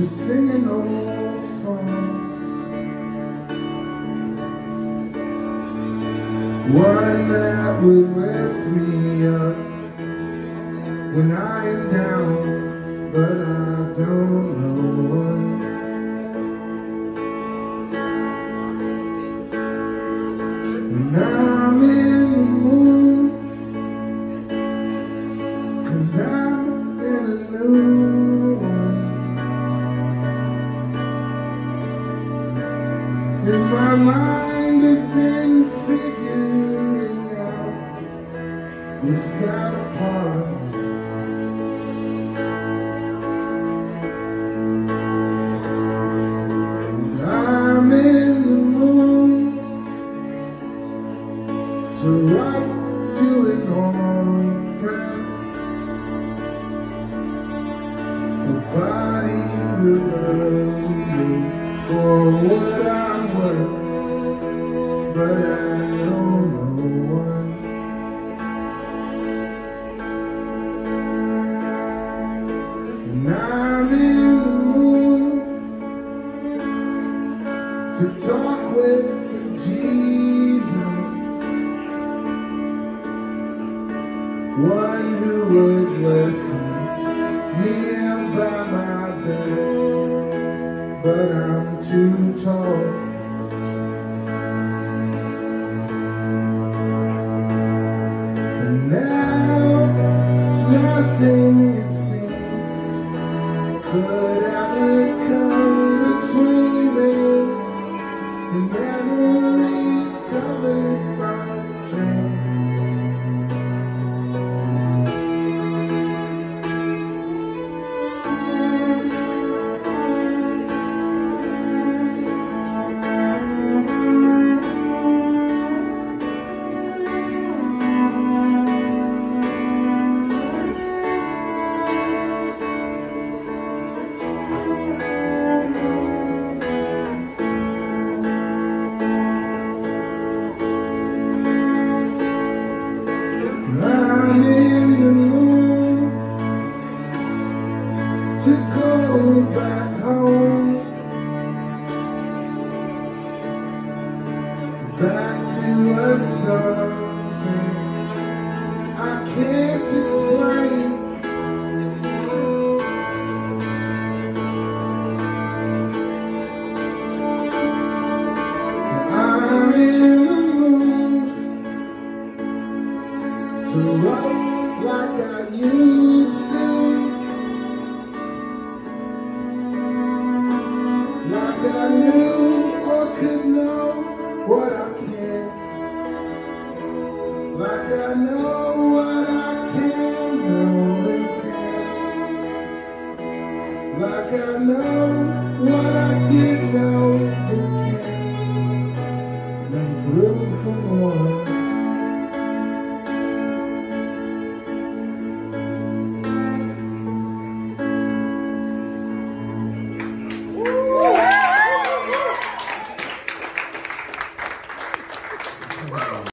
to sing an old song, one that would lift me up when I am down, but I don't know what. When I'm in the mood, 'cause I'm in a new one, and my mind has been figuring out without a pause. I'm in the mood to write to an old friend, a body will love me for what I'm worth, but I know no one. And I'm in the mood to talk with Jesus, one who would listen, kneel by my bed, but I'm too